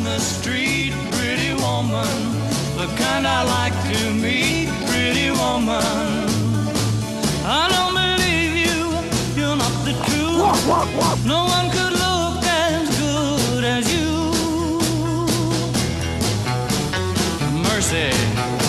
the street, pretty woman, the kind I like to meet, pretty woman. I don't believe you, you're not the truth. No one could look as good as you. Mercy.